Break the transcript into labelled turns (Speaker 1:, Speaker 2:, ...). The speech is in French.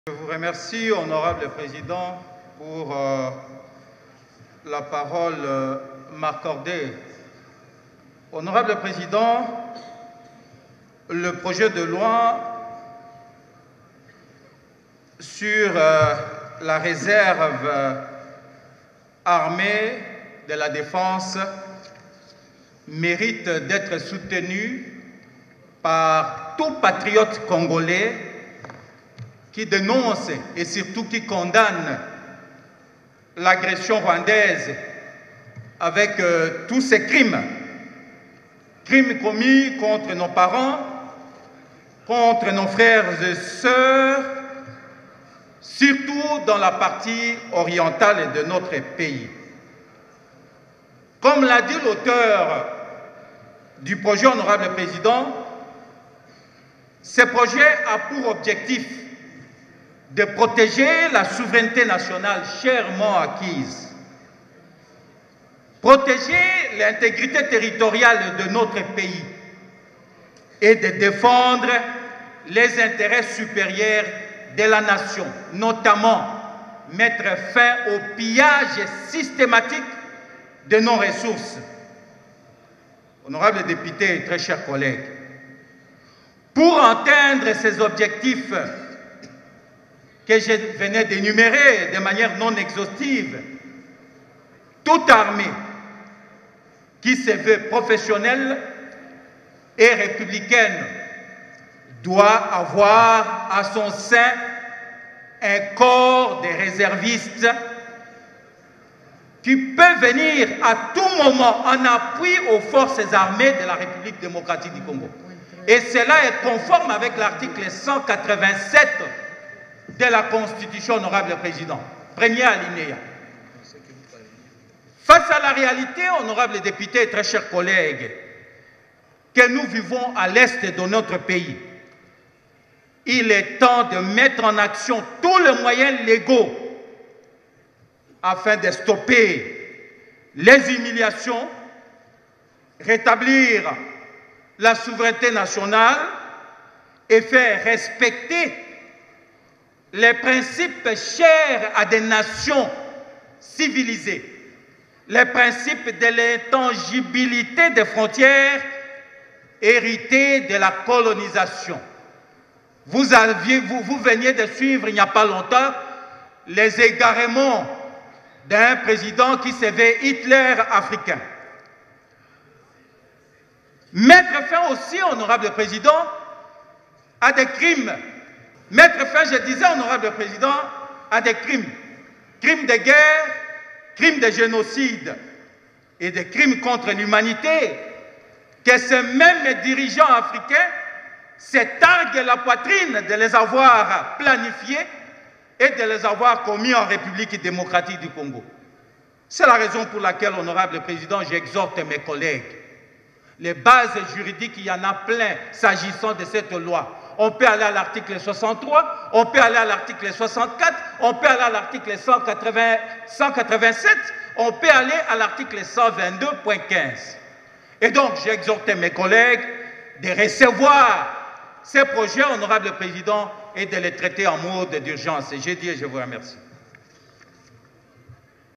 Speaker 1: Je vous remercie, Honorable Président, pour la parole m'accordée. Honorable Président, le projet de loi sur la réserve armée de la défense mérite d'être soutenu par tout patriote congolais qui dénonce et surtout qui condamne l'agression rwandaise avec tous ces crimes commis contre nos parents, contre nos frères et sœurs, surtout dans la partie orientale de notre pays. Comme l'a dit l'auteur du projet, Honorable Président, ce projet a pour objectif de protéger la souveraineté nationale chèrement acquise, protéger l'intégrité territoriale de notre pays et de défendre les intérêts supérieurs de la nation, notamment mettre fin au pillage systématique de nos ressources. Honorables députés et très chers collègues, pour atteindre ces objectifs que je venais d'énumérer de manière non exhaustive, toute armée qui se veut professionnelle et républicaine doit avoir à son sein un corps de réservistes qui peut venir à tout moment en appui aux forces armées de la République démocratique du Congo. Et cela est conforme avec l'article 187 de la Constitution, Honorable Président. Premier alinéa. Face à la réalité, honorables députés et très chers collègues, que nous vivons à l'est de notre pays, il est temps de mettre en action tous les moyens légaux afin de stopper les humiliations, rétablir la souveraineté nationale et faire respecter les principes chers à des nations civilisées, les principes de l'intangibilité des frontières héritées de la colonisation. Vous veniez de suivre il n'y a pas longtemps les égarements d'un président qui se veut Hitler africain. Mettre fin aussi, honorable président, à des crimes. Mettre fin, je disais, honorable président, à des crimes. Crimes de guerre, crimes de génocide et des crimes contre l'humanité que ces mêmes dirigeants africains se targuent la poitrine de les avoir planifiés et de les avoir commis en République démocratique du Congo. C'est la raison pour laquelle, honorable président, j'exhorte mes collègues. Les bases juridiques, il y en a plein s'agissant de cette loi. On peut aller à l'article 63, on peut aller à l'article 64, on peut aller à l'article 187, on peut aller à l'article 122.15. Et donc, j'exhorte mes collègues de recevoir ces projets, honorable président, et de les traiter en mode d'urgence. Et j'ai dit et je vous remercie.